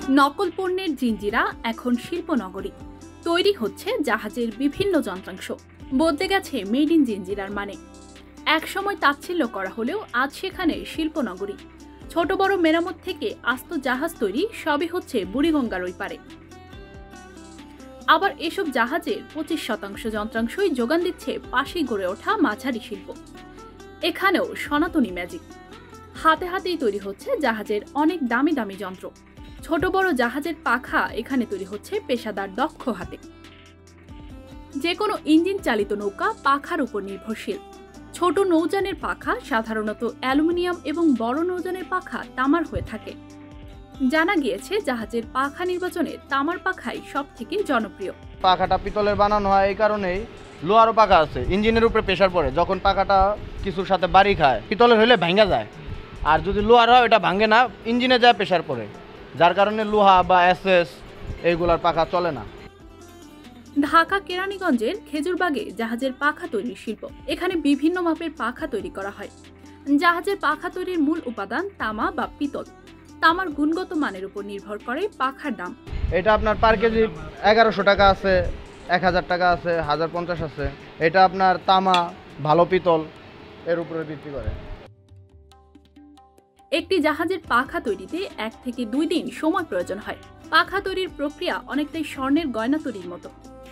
নকল পণ্যের জিঞ্জিরা এখন শিল্পনগরী। তৈরি হচ্ছে জাহাজের বিভিন্ন যন্ত্রাংশ। বদলে গেছে মেড ইন জিঞ্জিরার মানে। একসময় তাচ্ছিল্য করা হলেও আজ সেখানে শিল্পনগরী। ছোট বড় মেরামত থেকে আস্ত জাহাজ তৈরি সবই হচ্ছে বুড়িগঙ্গার ওই পারে। আবার এসব জাহাজের 25% যন্ত্রাংশই যোগান দিচ্ছে পাশেই গড়ে ওঠা মাঝারি শিল্প। এখানেও সনাতনী ম্যাজিক। হাতে হাতেই তৈরি হচ্ছে জাহাজের অনেক দামি দামি যন্ত্র। ছোট বড় জাহাজের পাখা এখানে তৈরি হচ্ছে পেশাদার দক্ষ হাতে। যে কোনো ইঞ্জিন চালিত নৌকা পাখার উপর নির্ভরশীল। ছোট নৌযানের পাখা সাধারণত অ্যালুমিনিয়াম এবং বড় নৌযানের পাখা তামার হয়ে থাকে। জানা গিয়েছে জাহাজের পাখা নির্বাচনে তামার পাখাই সব থেকে জনপ্রিয়। পাখাটা পিতলের বানানো হয় এই কারণেই, লোহারও পাখা আছে, ইঞ্জিনের উপরে প্রেশার পড়ে, যখন পাখাটা কিছুর সাথে বাড়ি খায় পিতলের হলে ভাঙা যায়, আর যদি লোহার হয় এটা ভাঙে না, ইঞ্জিনে যায় প্রেশার পড়ে, যার কারণে লোহা বা এসএস এইগুলার পাখা চলে না। ঢাকা কেরানীগঞ্জের খেজুরবাগে জাহাজের পাখা তৈরির শিল্প। এখানে বিভিন্ন মাপের পাখা তৈরি করা হয়। জাহাজের পাখা তৈরির মূল উপাদান তামা বা পিতল। তামার গুণগত মানের উপর নির্ভর করে পাখার দাম। এটা আপনার পার কেজি 1100 টাকা আছে, 1000 টাকা আছে, 1050 আছে। এটা আপনার তামা, ভালো পিতল এর উপরে ভিত্তি করে। একটি জাহাজের পাখা তৈরিতে 1 থেকে 2 দিন সময় প্রয়োজন হয়। পাখা তৈরির প্রক্রিয়া অনেকটাই স্বর্ণের গয়না তৈরির মতো।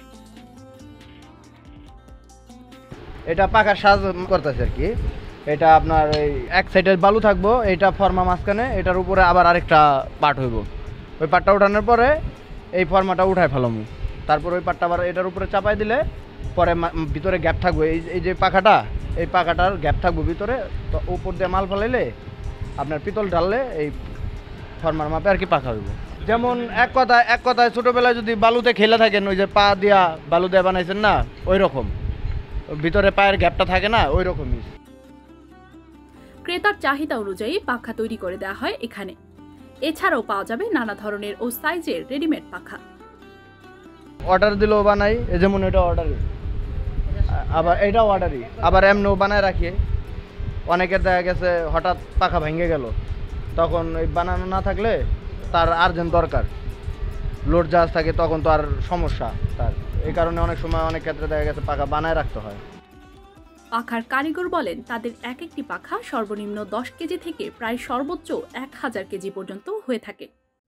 এটা পাখার সাজ করতেছে আর কি। এটা আপনার এই এক সাইডে বালু থাকবো, এটা ফর্মা মাঝখানে, এটার উপরে আবার আরেকটা পার্ট হইব। ওই পার্টটা উঠানোর পরে এই ফর্মাটা উঠায় ফেলাম, তারপর ওই পার্টটা আবার এটার উপরে চাপাই দিলে পরে ভিতরে গ্যাপ থাকবে। এই যে পাখাটা, এই পাখাটার গ্যাপ থাকবে ভিতরে, তো উপর দিয়ে মাল ফেলাইলে আপনার পিতল ঢাললে এই ফর্মার মাপে আর কি পাখা হইব। যেমন এক কথায় ছোটোবেলায় যদি বালুতে খেলে থাকেন, ওই যে পা দিয়া বালু দিয়ে বানাইছেন না, ওই রকম ভিতরে পায়ের গ্যাপটা থাকে না, ওই রকমই। ক্রেতার চাহিদা অনুযায়ী পাখা তৈরি করে দেওয়া হয় এখানে। এছাড়াও পাওয়া যাবে নানা ধরনের ও সাইজের রেডিমেড পাখা। অর্ডার দিলেও বানাই, এই যেমন এটা অর্ডারই, আবার এটাও অর্ডারই, আবার এমনিও বানায় রাখি। অনেকের দেখা গেছে হঠাৎ পাখা ভেঙে গেল, তখন ওই বানানো না থাকলে তার আর্জেন্ট দরকার, লোড জাহাজ থাকে, তখন তো আর সমস্যা তার। এই কারণে অনেক সময় অনেক ক্ষেত্রে দেখা গেছে পাখা বানায় রাখতে হয়। পাখার কারিগর বলেন তাদের এক একটি পাখা সর্বনিম্ন 10 কেজি থেকে প্রায় সর্বোচ্চ 1000 কেজি পর্যন্ত হয়ে থাকে।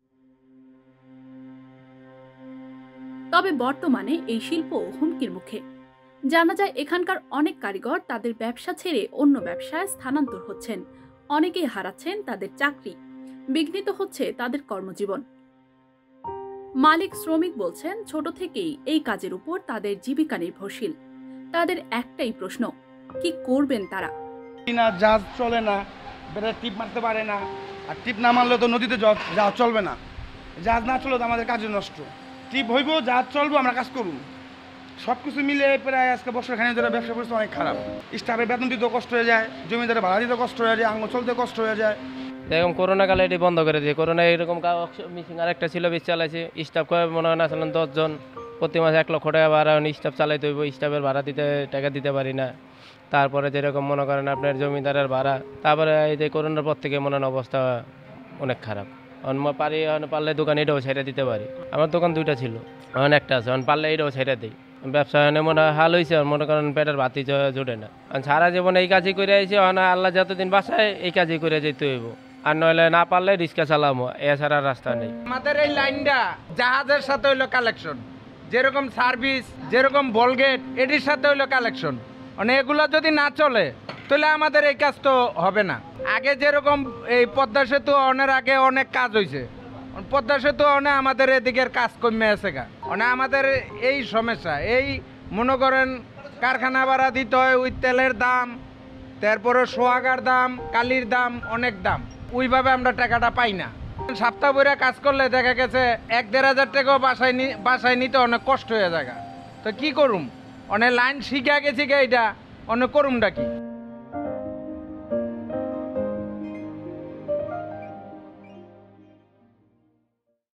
তবে বর্তমানে এই শিল্প হুমকির মুখে। জানা যায় এখানকার অনেক কারিগর তাদের ব্যবসা ছেড়ে অন্য ব্যবসায় স্থানান্তর হচ্ছেন। অনেকেই হারাচ্ছেন তাদের চাকরি, বিঘ্নিত হচ্ছে তাদের কর্মজীবন। মালিক শ্রমিক বলছেন ছোট থেকেই এই কাজের উপর তাদের জীবিকা নির্ভরশীল। তাদের একটাই প্রশ্ন, কি করবেন তারা? জাহাজ চলে না, টিপ মারতে পারে না, আর টিপ না মারলে তো নদীতে জাহাজ চলবে না। জাহাজ না চললে তো আমাদের কাজে নষ্ট। টিপ হইব, জাহাজ চলবো, আমরা কাজ করব। সব কিছু মিলে প্রায় আজকে বছরখানি ধরে ব্যবসা করছে অনেক খারাপ। স্টাফের বেতন দিতেও কষ্ট হয়ে যায়, জমিদারে ভাড়া দিতে কষ্ট হয়ে যায়, আঙ্গুল চলতে কষ্ট হয়ে যায়। এরকম করোনাকালে এটি বন্ধ করে দিয়ে, করোনা এরকম মিসিং আরেকটা ছিল, বেশ চালাইছে। স্টাফ মনে হয় না ছিলেন 10 জন, প্রতি মাসে 1 লক্ষ টাকা ভাড়া স্টাফ চালাইতে হইব। স্টাফের ভাড়া টাকা দিতে পারি না। তারপরে যেরকম মনে করেন আপনার জমিদারের ভাড়া, তারপরে এই যে করোনার পর থেকে মনে হয় অবস্থা অনেক খারাপ। পারলে দোকান এটাও ছেড়ে দিতে পারি। আমার দোকান 2টা ছিল, এখন একটা আছে, পারলে এটাও ছেড়ে দিই। ব্যবসা মনে হয় হাল হয়েছে, মনে করেন পেটের ভাতি জোটে না। সারা জীবন এই কাজই করে আইছে, আল্লাহ যতদিন বাসায় এই কাজই করে যেতে হইব, আর নইলে না পারলে রিক্সা চালামো, এছাড়া রাস্তা নেই। আমাদের এই লাইনটা জাহাজের সাথে হইলো কালেকশন, যেরকম সার্ভিস, যেরকম বলগেট, এটির সাথে হইলো কালেকশন। মানে এগুলো যদি না চলে তাহলে আমাদের এই কাজ তো হবে না। আগে যেরকম এই পদ্মা সেতু অনের আগে অনেক কাজ হয়েছে, পদ্মা সেতু অনে আমাদের এদিকের কাজ কমে আছে গা। মানে আমাদের এই সমস্যা, এই মনে করেন কারখানা ভাড়া দিতে হয়, ওই তেলের দাম, তারপরে সোহাগার দাম, কালির দাম, অনেক দাম, ওইভাবে আমরা টাকাটা পাই না। সপ্তাহ ভরে কাজ করলে দেখা গেছে 1-1500 টাকাও বাসায় নিতে অনেক কষ্ট হয়ে যায়। তো কি করুম, অনেক লাইন শিখে গেছি গে, এটা অনেক করুমটা কি।